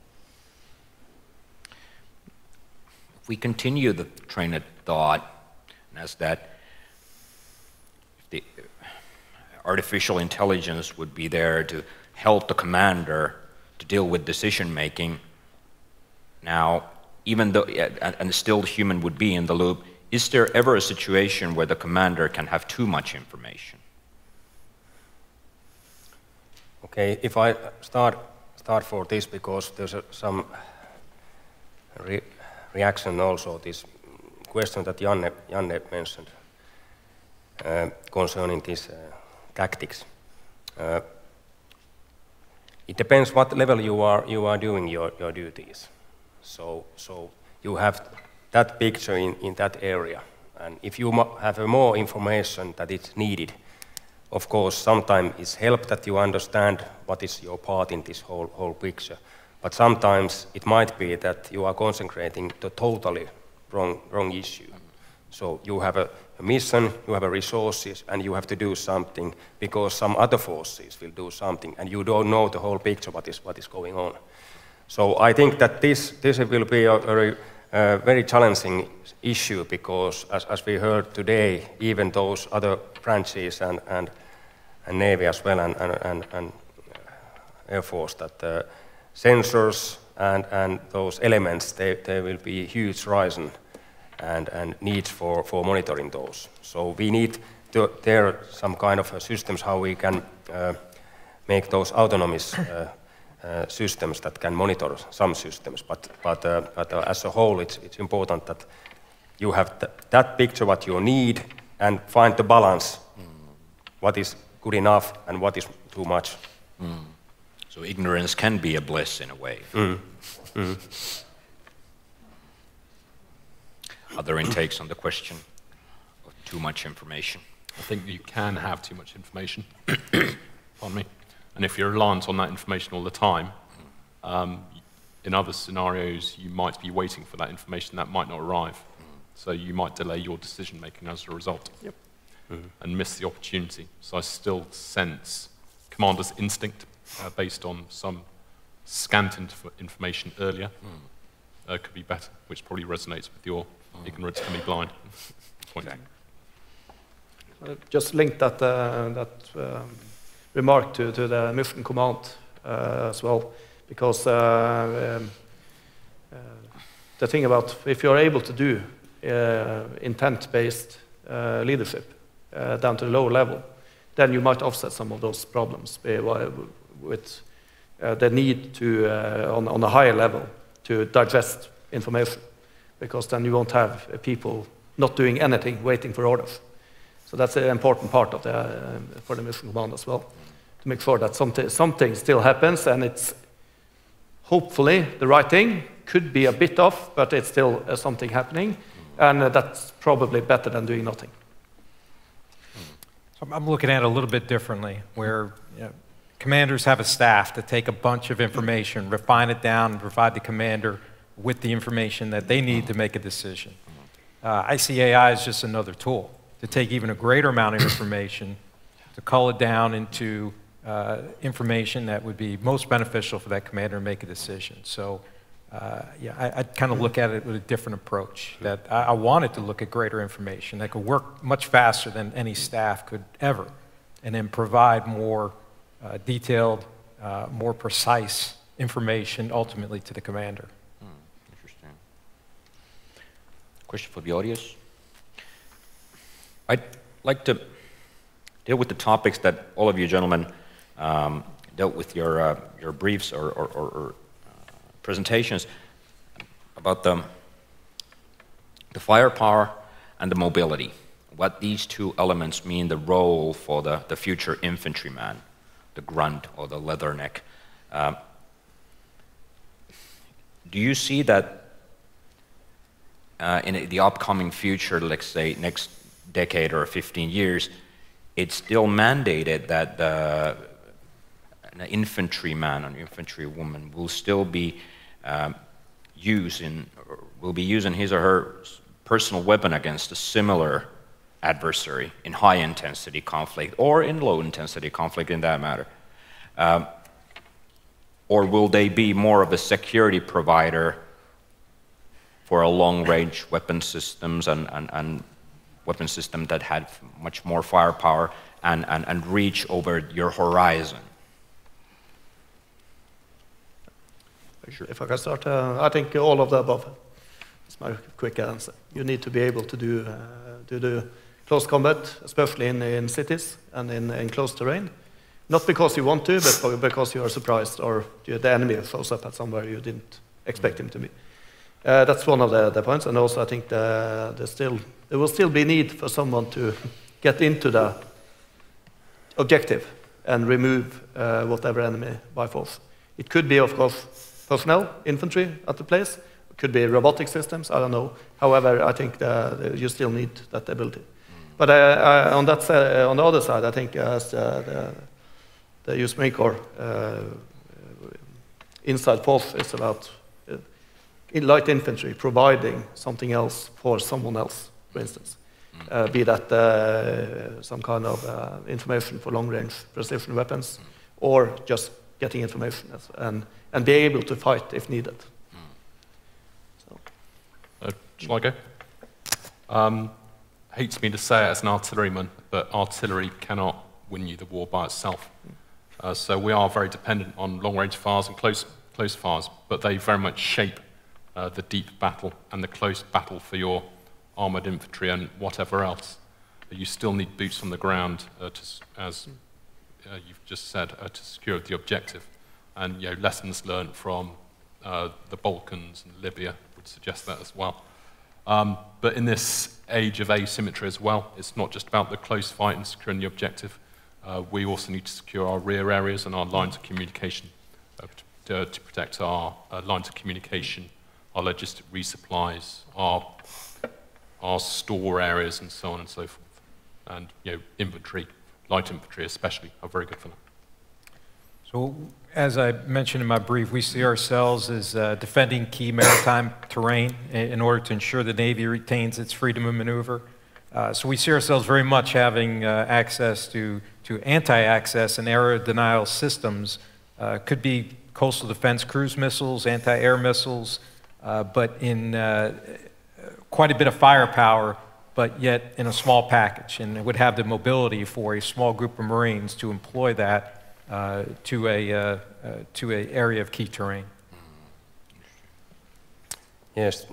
We continue the train of thought as that the artificial intelligence would be there to help the commander to deal with decision making. Now, even though, and still the human would be in the loop, is there ever a situation where the commander can have too much information?
Okay, if I start, start for this, because there's a, some re reaction also this question that Janne, Janne mentioned uh, concerning these uh, tactics. Uh, it depends what level you are you are doing your, your duties. So so you have that picture in, in that area, and if you have a more information that is needed, of course sometimes it's help that you understand what is your part in this whole whole picture. But sometimes it might be that you are concentrating the totally wrong, wrong issue. So you have a, a mission, you have a resources, and you have to do something because some other forces will do something, and you don't know the whole picture what is, what is going on. So I think that this, this will be a very, uh, very challenging issue because, as, as we heard today, even those other branches and, and, and Navy as well and, and, and, and Air Force, that uh, sensors and, and those elements, they, they will be huge horizon and, and needs for, for monitoring those. So we need to, there some kind of systems how we can uh, make those autonomous uh, uh, systems that can monitor some systems. But, but, uh, but uh, as a whole, it's, it's important that you have th that picture what you need and find the balance, mm. what is good enough and what is too much.
Mm. So ignorance can be a bliss in a way.
Mm. Mm.
Other intakes on the question of too much information?
I think you can have too much information, pardon me, and if you're reliant on that information all the time, um, in other scenarios you might be waiting for that information that might not arrive. So you might delay your decision making as a result.
Yep.
Mm-hmm. And miss the opportunity. So I still sense commander's instinct Uh, based on some scant inf information earlier, mm. uh, could be better, which probably resonates with your mm. ignorance can be blind point.
Exactly. Uh, just link that, uh, that um, remark to, to the mission command uh, as well, because uh, um, uh, the thing about if you're able to do uh, intent-based uh, leadership uh, down to the lower level, then you might offset some of those problems with uh, the need to, uh, on, on a higher level, to digest information, because then you won't have uh, people not doing anything, waiting for orders. So that's an important part of the, uh, for the mission command as well, to make sure that something, something still happens, and it's hopefully the right thing, could be a bit off, but it's still uh, something happening, and uh, that's probably better than doing nothing.
So I'm looking at it a little bit differently, where you know, commanders have a staff to take a bunch of information, refine it down, and provide the commander with the information that they need to make a decision. Uh, I see A I as just another tool to take even a greater amount of information, to cull it down into uh, information that would be most beneficial for that commander to make a decision. So, uh, yeah, I, I'd kind of look at it with a different approach. That I, I wanted to look at greater information that could work much faster than any staff could ever, and then provide more uh, detailed, uh, more precise information ultimately to the commander.
Hmm, interesting. Question for the audience? I'd like to deal with the topics that all of you gentlemen um, dealt with your, uh, your briefs or, or, or, or uh, presentations about the, the firepower and the mobility, what these two elements mean, the role for the, the future infantryman, the grunt or the leatherneck. Um, do you see that uh, in the upcoming future, let's say next decade or fifteen years, it's still mandated that the, an infantryman, an infantrywoman will still be um, using, or will be using his or her personal weapon against a similar adversary in high-intensity conflict or in low-intensity conflict, in that matter? Um, or will they be more of a security provider for a long-range weapon systems and, and, and weapon system that had much more firepower and, and, and reach over your horizon?
Sure. If I can start, uh, I think all of the above. That's my quick answer. You need to be able to do, uh, to do close combat, especially in, in cities and in, in close terrain. Not because you want to, but because you are surprised or the enemy shows up at somewhere you didn't expect him to be. Uh, that's one of the, the points, and also I think the, the still, there will still be need for someone to get into the objective and remove uh, whatever enemy by force. It could be, of course, personnel, infantry at the place. It could be robotic systems, I don't know. However, I think the, the, you still need that ability. But uh, uh, on, that side, uh, on the other side, I think as uh, the, the U S Marine Corps uh, inside force is about uh, in light infantry providing something else for someone else, for instance. Uh, be that uh, some kind of uh, information for long-range precision weapons, or just getting information as, and, and be able to fight if needed. So.
Uh, shall I go? Um, hates me to say it as an artilleryman, but artillery cannot win you the war by itself. Uh, so we are very dependent on long-range fires and close, close fires, but they very much shape uh, the deep battle and the close battle for your armoured infantry and whatever else. You still need boots on the ground, uh, to, as uh, you've just said, uh, to secure the objective. And you know, lessons learned from uh, the Balkans and Libya would suggest that as well. Um, but in this age of asymmetry as well, it's not just about the close fight and securing the objective. Uh, we also need to secure our rear areas and our lines of communication uh, to, to protect our uh, lines of communication, our logistic resupplies, our, our store areas, and so on and so forth. And you know, infantry, light infantry especially, are very good for that.
So, as I mentioned in my brief, we see ourselves as uh, defending key maritime terrain in order to ensure the Navy retains its freedom of maneuver. Uh, so we see ourselves very much having uh, access to, to anti-access and error denial systems. Uh, could be coastal defense cruise missiles, anti-air missiles, uh, but in uh, quite a bit of firepower, but yet in a small package, and it would have the mobility for a small group of Marines to employ that uh, to a uh, uh, to an area of key terrain.
Yes,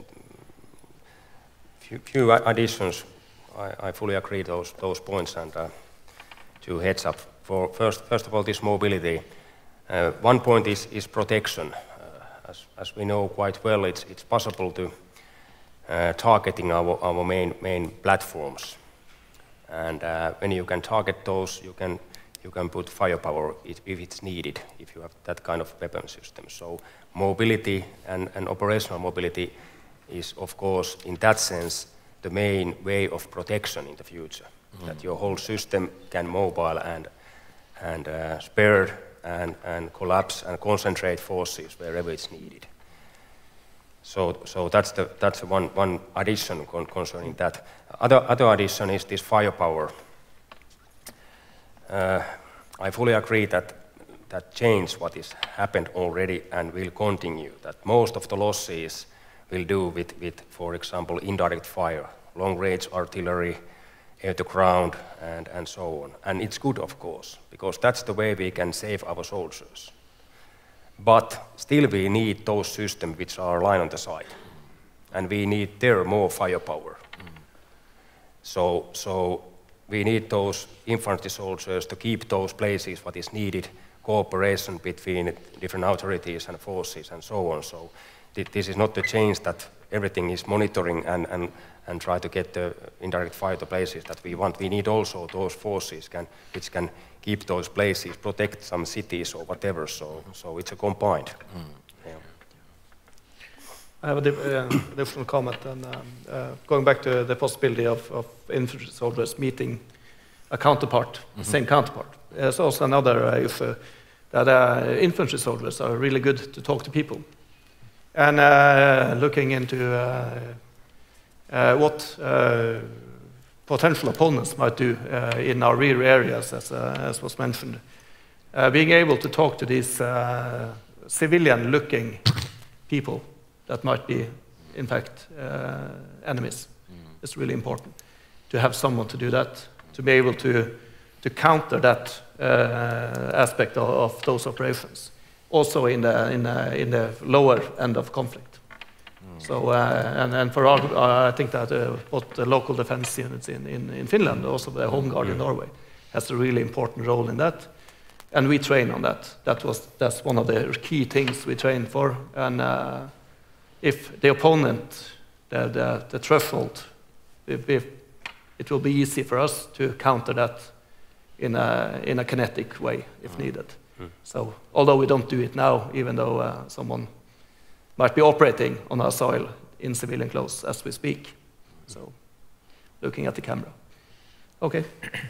few, few additions. I, I fully agree those those points, and uh, two heads up. For first, first of all, this mobility. Uh, one point is is protection. Uh, as as we know quite well, it's it's possible to uh, targeting our our main main platforms, and uh, when you can target those, you can you can put firepower if, if it's needed, if you have that kind of weapon system. So mobility and, and operational mobility is, of course, in that sense, the main way of protection in the future. Mm. That your whole system can mobile and, and uh, spare and, and collapse and concentrate forces wherever it's needed. So, so that's the that's one one addition con concerning that. Other other addition is this firepower. Uh, I fully agree that that change what is happened already and will continue, that most of the losses will do with, with, for example, indirect fire, long-range artillery, air-to-ground, and, and so on. And it's good, of course, because that's the way we can save our soldiers. But still we need those systems which are lying on the side. And we need there more firepower. Mm. So, so we need those infantry soldiers to keep those places what is needed, cooperation between different authorities and forces and so on. So th this is not the change that everything is monitoring and, and, and try to get the indirect fire to places that we want. We need also those forces can, which can keep those places, protect some cities or whatever. So, so it's a combined. Mm. Yeah.
I have a uh, different comment, and um, uh, going back to the possibility of, of infantry soldiers meeting a counterpart, mm-hmm. the same counterpart. There's also another uh, issue that uh, infantry soldiers are really good to talk to people. And uh, looking into uh, uh, what uh, potential opponents might do uh, in our rear areas, as, uh, as was mentioned. Uh, being able to talk to these uh, civilian-looking people that might be, in fact, uh, enemies mm. is really important. To have someone to do that, to be able to, to counter that uh, aspect of, of those operations. Also in the, in the, in the lower end of conflict. Mm. So, uh, and, and for our, uh, I think that uh, both the local defense units in, in, in Finland, also the Home Guard mm. in Norway, has a really important role in that. And we train on that. That was, that's one of the key things we train for. And uh, if the opponent, the, the, the threshold, if, if it will be easy for us to counter that in a, in a kinetic way, if mm. needed. So, although we don't do it now, even though uh, someone might be operating on our soil in civilian clothes as we speak. So, looking at the camera. Okay.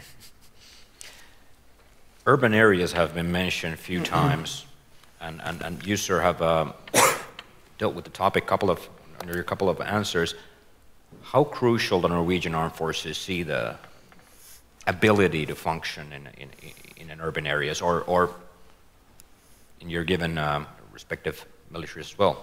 Urban areas have been mentioned a few times, and, and, and you, sir, have um, dealt with the topic couple of, under a couple of answers. How crucial the Norwegian Armed Forces see the ability to function in, in, in an urban areas, or, or in your given um, respective militaries as well?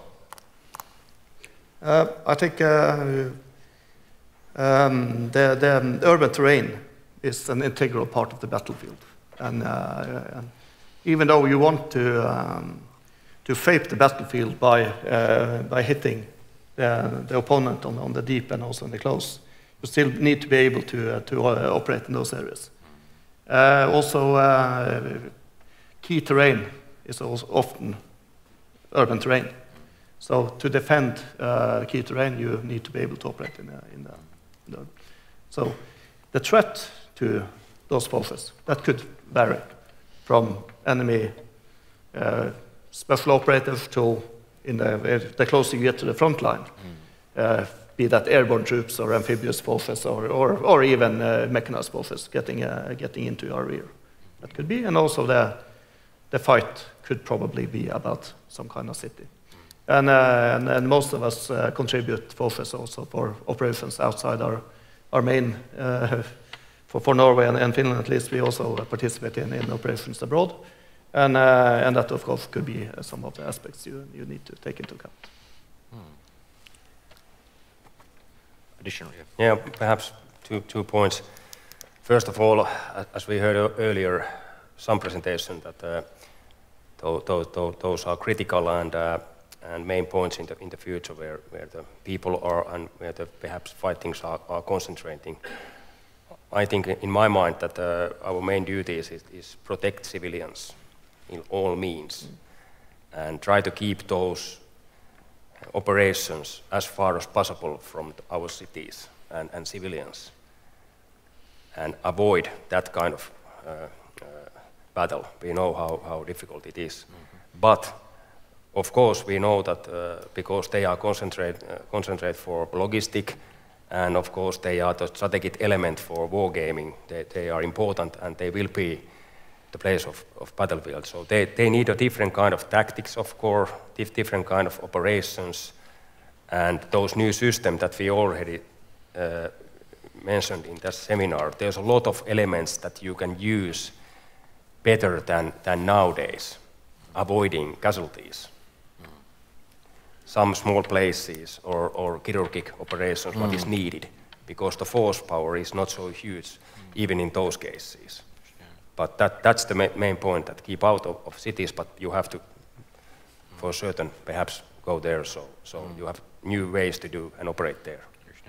Uh, I think uh, um, the, the urban terrain is an integral part of the battlefield. And, uh, and even though you want to, um, to shape the battlefield by, uh, by hitting the, the opponent on, on the deep and also in the close, you still need to be able to, uh, to uh, operate in those areas. Uh, also, uh, key terrain is also often urban terrain. So to defend uh, key terrain, you need to be able to operate in the, in the, in the So the threat to those forces, that could vary from enemy uh, special operators to in the, the closer you get to the front line, mm. uh, be that airborne troops or amphibious forces or, or, or even uh, mechanized forces getting, uh, getting into our rear. That could be, and also the, the fight could probably be about some kind of city. And, uh, and, and most of us uh, contribute forces also for operations outside our, our main, uh, for, for Norway and, and Finland at least, we also participate in, in operations abroad. And, uh, and that, of course, could be uh, some of the aspects you, you need to take into account.
Hmm. Additionally,
yeah, perhaps two, two points. First of all, as we heard earlier, some presentation that uh, those, those, those are critical and, uh, and main points in the, in the future where, where the people are and where the perhaps fightings are, are concentrating. I think in my mind that uh, our main duty is, is protect civilians in all means mm. and try to keep those operations as far as possible from our cities and, and civilians and avoid that kind of uh, uh, battle. We know how, how difficult it is. Mm-hmm. But of course we know that uh, because they are concentrate, uh, concentrate for logistic and of course they are the strategic element for wargaming, they, they are important and they will be the place of, of battlefield. So they, they need a different kind of tactics, of course, different kind of operations, and those new systems that we already uh, mentioned in that seminar. There's a lot of elements that you can use better than, than nowadays, avoiding casualties. Mm. Some small places or, or chirurgic operations, mm. what is needed, because the force power is not so huge, mm. even in those cases. Yeah. But that, that's the ma main point, that keep out of, of cities, but you have to, mm. for certain, perhaps go there, so, so mm. you have new ways to do and operate there.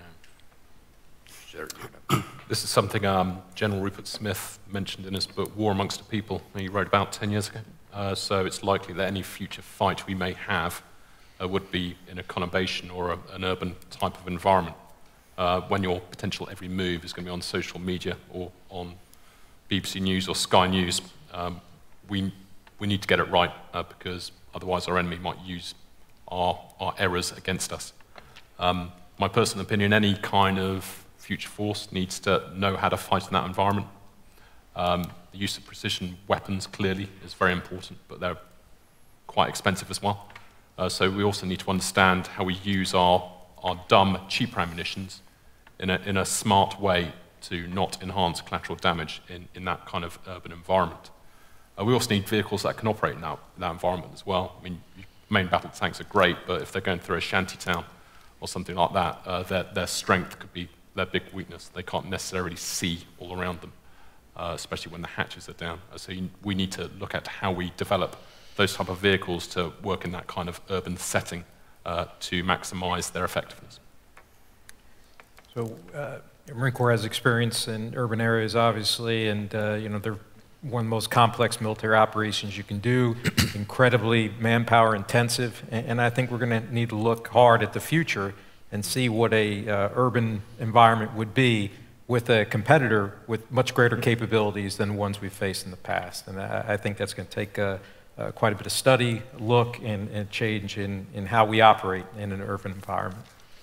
This is something um, General Rupert Smith mentioned in his book, War Amongst the People, that he wrote about ten years ago. Uh, so it's likely that any future fight we may have uh, would be in a conurbation or a, an urban type of environment, uh, when your potential every move is going to be on social media or on B B C News or Sky News. Um, we, we need to get it right, uh, because otherwise our enemy might use our, our errors against us. Um, my personal opinion, any kind of future force needs to know how to fight in that environment. Um, the use of precision weapons clearly is very important, but they're quite expensive as well. Uh, so we also need to understand how we use our, our dumb, cheaper ammunitions in a, in a smart way to not enhance collateral damage in, in that kind of urban environment. Uh, we also need vehicles that can operate in that, in that environment as well. I mean, main battle tanks are great, but if they're going through a shanty town or something like that, uh, their, their strength could be their big weakness. They can't necessarily see all around them, uh, especially when the hatches are down. Uh, so you, we need to look at how we develop those type of vehicles to work in that kind of urban setting uh, to maximize their effectiveness.
So uh, Marine Corps has experience in urban areas, obviously, and uh, you know, they're one of the most complex military operations you can do, incredibly manpower intensive, and, and I think we're going to need to look hard at the future and see what a uh, urban environment would be with a competitor with much greater capabilities than the ones we've faced in the past. And I, I think that's going to take uh, uh, quite a bit of study, look, and, and change in, in how we operate in an urban environment.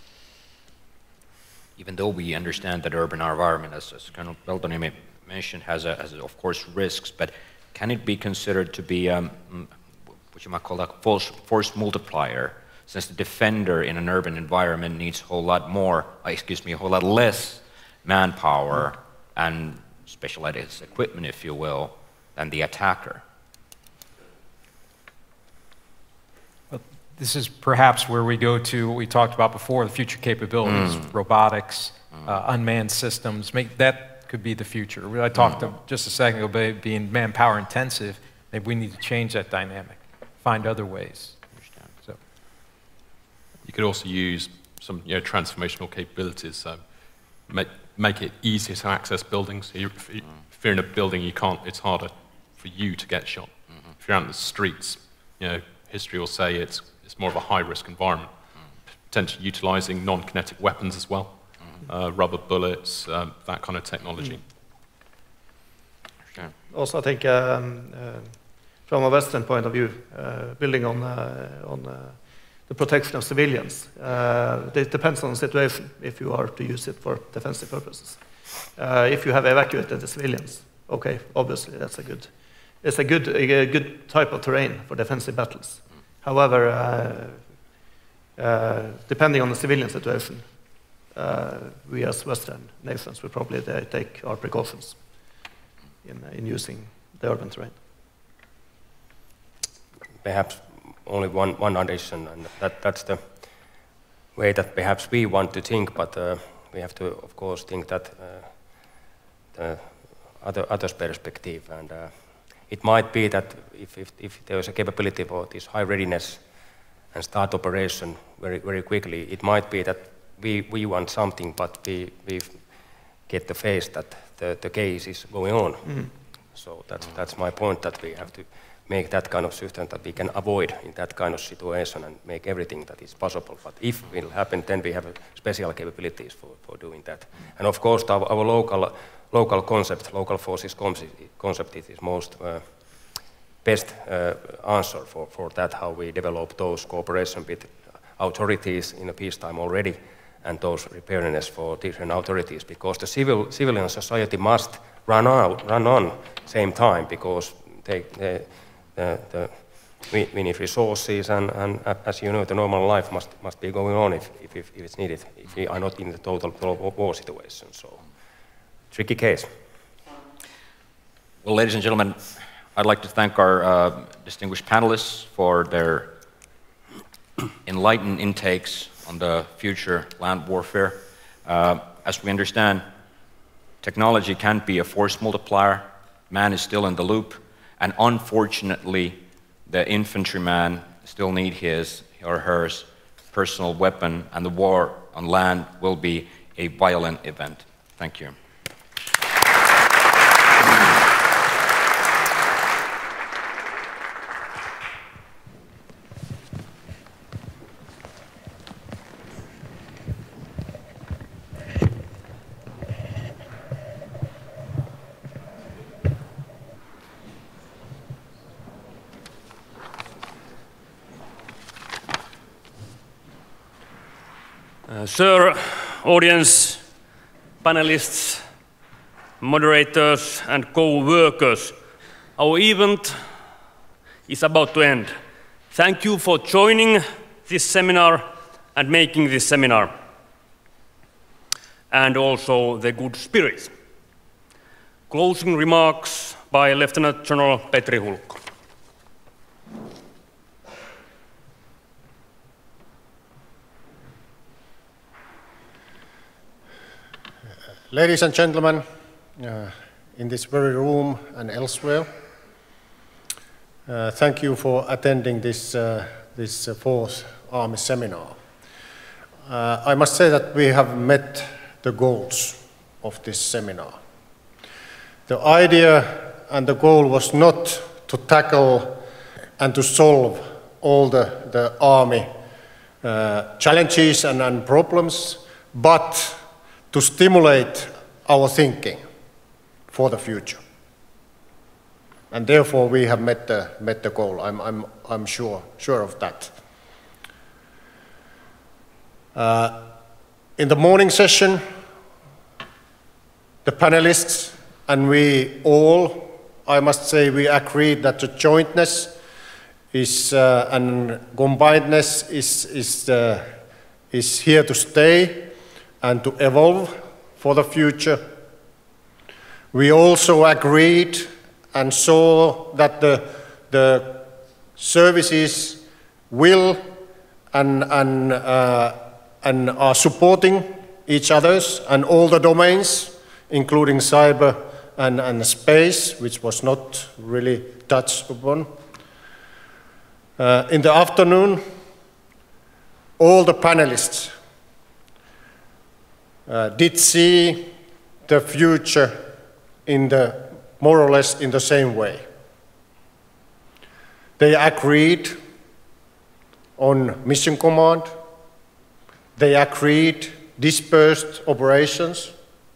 Even though we understand that urban environment, as, as Colonel Peltoniemi mentioned, has, a, has a, of course risks, but can it be considered to be um, what you might call a force, force multiplier? Since the defender in an urban environment needs a whole lot more, excuse me, a whole lot less manpower and specialized equipment, if you will, than the attacker.
Well, this is perhaps where we go to what we talked about before, the future capabilities, mm. robotics, mm. Uh, unmanned systems. Make, that could be the future. I talked mm. to, just a second ago about being manpower intensive. Maybe we need to change that dynamic, find other ways.
You could also use some you know, transformational capabilities, so make, make it easier to access buildings. So if, you, if you're in a building, you can't, it's harder for you to get shot. Mm-hmm. If you're out in the streets, you know, history will say it's, it's more of a high-risk environment, mm. potentially utilizing non-kinetic weapons as well, mm. uh, rubber bullets, um, that kind of technology.
Mm. Sure. Also, I think um, uh, from a Western point of view, uh, building on, uh, on uh, the protection of civilians. Uh, it depends on the situation if you are to use it for defensive purposes. Uh, if you have evacuated the civilians, okay, obviously that's a good, it's a good, a good type of terrain for defensive battles. However, uh, uh, depending on the civilian situation, uh, we as Western nations will probably take our precautions in, in using the urban terrain.
Perhaps only one, one addition, and that, that's the way that perhaps we want to think, but uh, we have to, of course, think that uh, the other, other's perspective. And uh, it might be that if, if, if there is a capability for this high readiness and start operation very, very quickly, it might be that we, we want something, but we, we get the face that the, the case is going on. Mm. So that's, that's my point, that we have to make that kind of system that we can avoid in that kind of situation and make everything that is possible. But if it will happen, then we have special capabilities for, for doing that. And of course, our, our local, local concept, local forces concept is most uh, best uh, answer for, for that, how we develop those cooperation with authorities in a peacetime already, and those preparedness for different authorities, because the civil, civilian society must run out, run on same time, because they, they The, the, we, we need resources, and, and as you know, the normal life must, must be going on if, if, if it's needed, if we are not in the total war situation. So, tricky case.
Well, ladies and gentlemen, I'd like to thank our uh, distinguished panelists for their enlightened intakes on the future land warfare. Uh, as we understand, technology can't be a force multiplier. Man is still in the loop, and unfortunately, the infantryman still need his or hers personal weapon, and the war on land will be a violent event. Thank you.
Uh, sir, audience, panelists, moderators, and co-workers, our event is about to end. Thank you for joining this seminar and making this seminar, and also the good spirit. Closing remarks by Lieutenant General Petri Hulkko.
Ladies and gentlemen, uh, in this very room and elsewhere, uh, thank you for attending this, uh, this uh, fourth Army Seminar. Uh, I must say that we have met the goals of this seminar. The idea and the goal was not to tackle and to solve all the, the Army uh, challenges and, and problems, but to stimulate our thinking for the future. And therefore we have met the, met the goal, I'm, I'm, I'm sure, sure of that. Uh, in the morning session, the panelists and we all, I must say, we agreed that the jointness is, uh, and combinedness is, is, uh, is here to stay and to evolve for the future. We also agreed and saw that the, the services will and, and, uh, and are supporting each other's and all the domains, including cyber and, and space, which was not really touched upon. Uh, in the afternoon, all the panelists Uh, did see the future in the, more or less in the same way. They agreed on mission command, they agreed dispersed operations,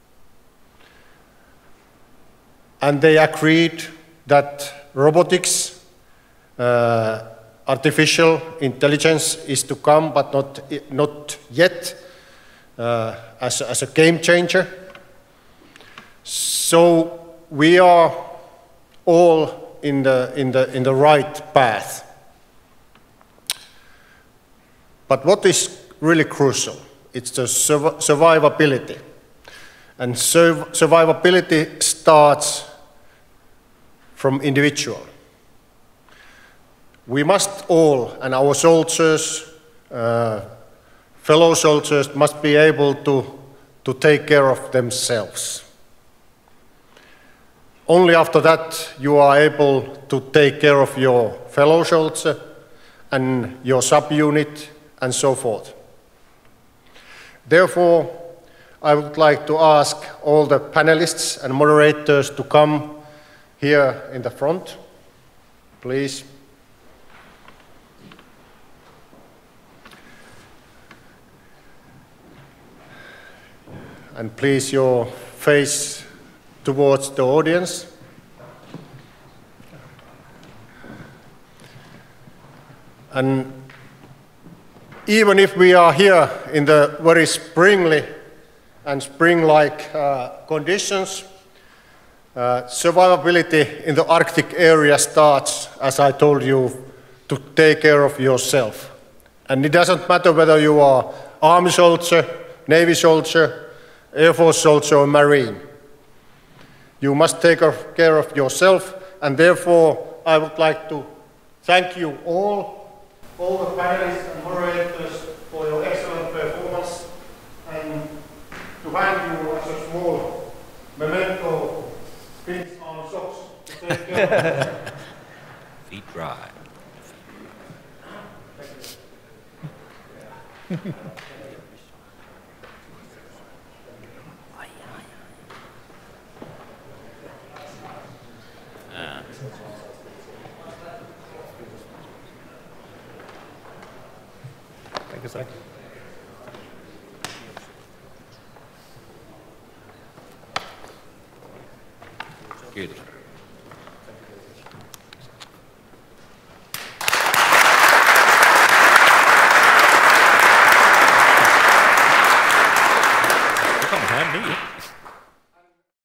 and they agreed that robotics, uh, artificial intelligence is to come, but not, not yet. Uh, as, as a game changer. So we are all in the, in the, in the right path. But what is really crucial? It's the surv survivability. And surv survivability starts from individual. We must all, and our soldiers, uh, fellow soldiers must be able to, to take care of themselves. Only after that you are able to take care of your fellow soldier and your subunit and so forth. Therefore, I would like to ask all the panelists and moderators to come here in the front, please. And please your face towards the audience. And even if we are here in the very springly and spring-like uh, conditions, uh, survivability in the Arctic area starts, as I told you, to take care of yourself. And it doesn't matter whether you are Army soldier, Navy soldier, Air Force soldier or Marine. You must take care of yourself and therefore I would like to thank you all, all the panelists and moderators for your excellent performance, and to hand you as a small memento Finnish Army socks to take care of.
Feet dry.
Thank you, sir.
Kiitos.